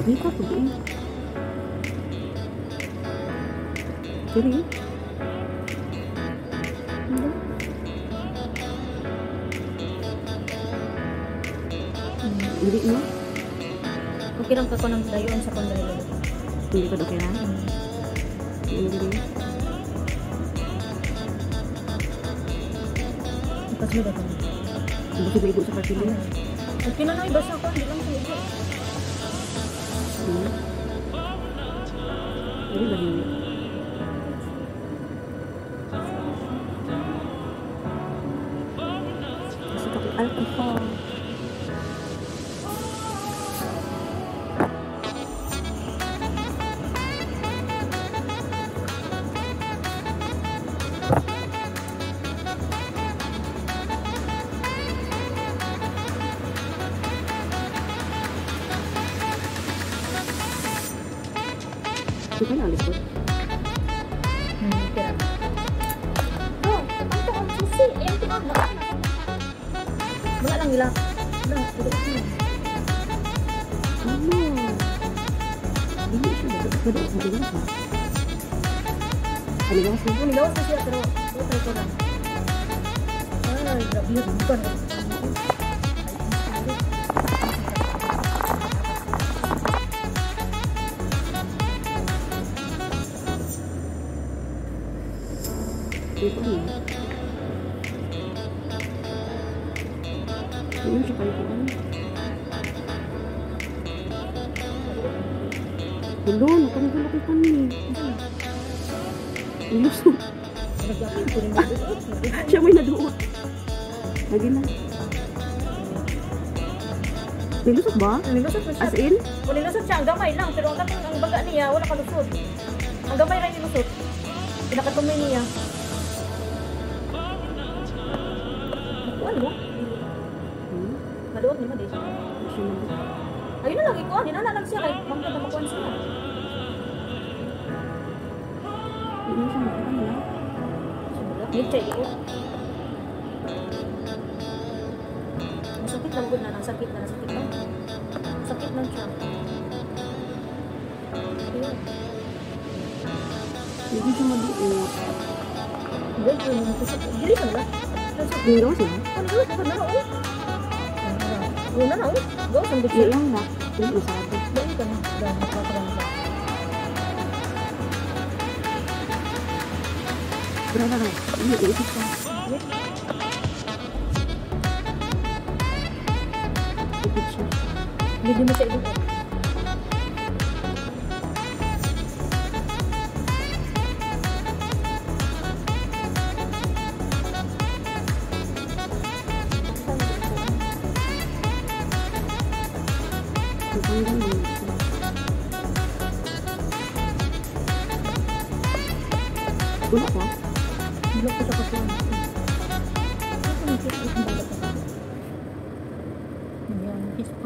Nika po din. Jadi. Hindi mo? Okay lang ka ko ng dayon sa kondalo. Hindi ko okay lang. Hindi. Kasi ba ka? Hindi ko ibo sa kapila. Okay na ibasa ko, hindi lang sa ibo. Ini bagi. Masuk ke alkohol. Itu kan alis tuh. Kira. Oh, ang to ang susi, ito ang baka. Wala lang nila. Wala, ito. Ini siya ba? Panigawas na. Panigawas na siya, pero ito ko lang. Ay, grabe yun. Bukan. Ito niya. Ini siya kayo po. Belum, kamu belum lakukan nih. Ilusot. Siya may naduot. Lagi na. Nilusot ba? Nilusot na siya. As in? Kung nilusot siya, ang gamay lang. Pero ang baga niya, wala kalusot. Ang gamay lang nilusot. Pinakatumay niya. Nakuan mo? Naduot niya mo, Des. Ayun na lang, ikuan. Dinala lang siya. Kahit bangka na makuan siya. Ini siya makuan na. Ngiti, iko. Masakit lang po na. Nasakit na. Nasakit lang. Sakit lang siya. Ayun. Hindi siya maduot. Hindi, dili ka na. Nilos na? Ano yun? Ano na, oh? Una na, oh? Go, sandok siya. Ilang na. Hindi usado. Dali ka na. Dahil makakarang ka. Berapa na? Ini iisip ka. Ipit siya. Hindi mo siya ito. Tanggal mo. Wala ka? Bulok ko sa kapwan. Ako nang kiss ang bulok ko. Yan, kiss pa.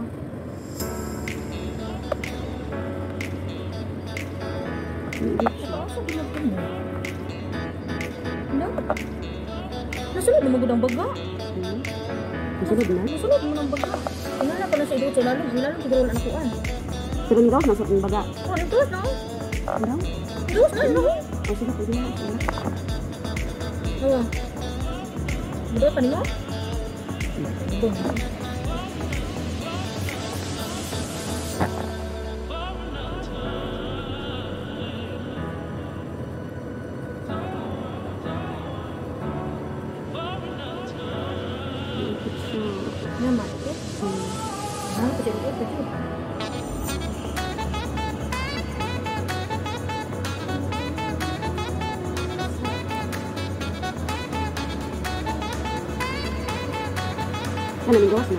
Sa bulok ko mo. Ano? Nasunod mo magandang baga. Nasunod na? Nasunod mo ng baga. Inala pa na sa idot. Lalong siguro wala nakuan. Pero nilaw, nasa ang baga. Oh, nagtuwas na. Nilaw? Nagtuwas na, no? O sige, pwede na. Oo. Nagtuwas pa nimo? Ito. Naman, okay? Ah, kecil-kecil. Ano, may gawas na?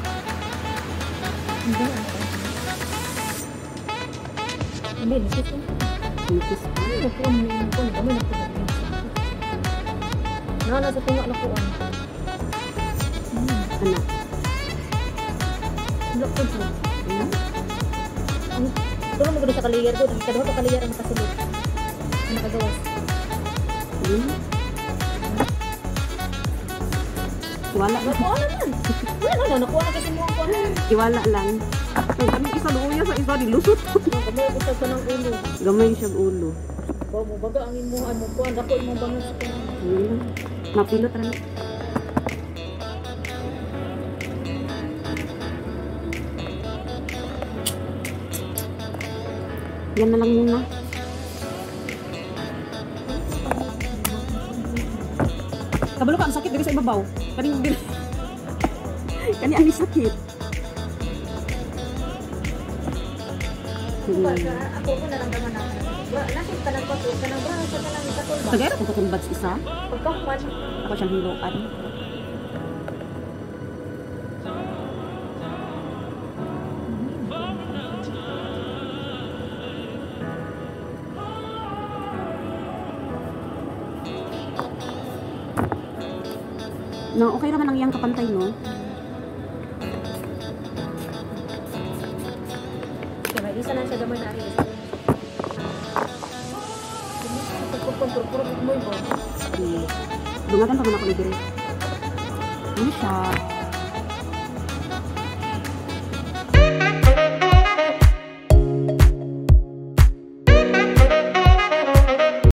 Hindi. Hindi, nipis ko. Nipis pa. Ano, nakuha mo yung kung kami nakuha. Nasa tunga nakuha. Anak. Blok ko po. Tulong mo ko sa kaliyar ko. Kaduha ka kaliyar ang makasulod. Nakagawas. Wala na. Wala naman. Ano na, nakuha na kasi mo ako na. Iwala lang. Ang kami isa luya sa isa nilusot. Kamay busag ka ng ulo. Gamay siyang ulo. Bago baga ang imuhan mo kuha. Dako imong bangon sa kuha. Mapilot rin. Yan na lang muna. Kabalo ka, ang sakit diri sa ibabaw. Kani ang sakit. Ako ko naramdaman ako. Nasip ka ng pato, ka ng braso, ka ng katol ba? Tagay ko kung batch isa. Pagkakuan. Ako siyang hiloan. No, okay naman ang iyang kapantay, no? Kaya may isa lang siya gamay na rin. Pagkumpur-puro mo yun. Dungagan pa man ako ni Dire. Ano siya?